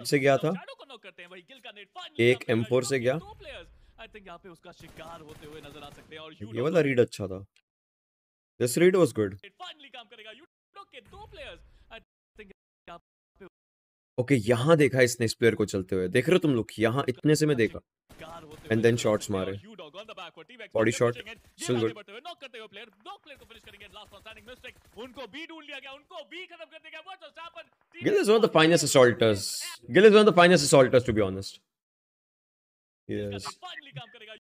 से गया था, शैडो को नॉक करते हैं, वही गिल का नेट फाइनली एक M4 से गया। दो प्लेयर्स आई थिंक यहाँ पे उसका शिकार होते हुए नजर आ सकते हैं और ये वाला रीड अच्छा था, this read was good. Finally काम करेगा यूडॉग के दो प्लेयर्स आई थिंक यहाँ पे ओके, यहाँ देखा इसने इस प्लेयर को चलते हुए, देख रहे हो तुम लोग, यहाँ इतने से मैं देखा, शिकार होते एंड हुए देन नजर आ शॉट्स सकते हैं और मारे, यूडॉग on the backward team body expect shot, ये स्टिल आगे गुड। बढ़ते हुए नॉक करते हुए प्लेयर दो प्लेयर को फिनिश करेंगे लास्ट वन स्टैंडिंग मिस्टेक उनको बी ढूंढ लिया गया उनको बी खत्म कर दिया गया what's happen Gill is one of the finest assaulters. Gill is one of the finest assaulters, to be honest. Gill का Yes. नेट फाइनली काम करेगा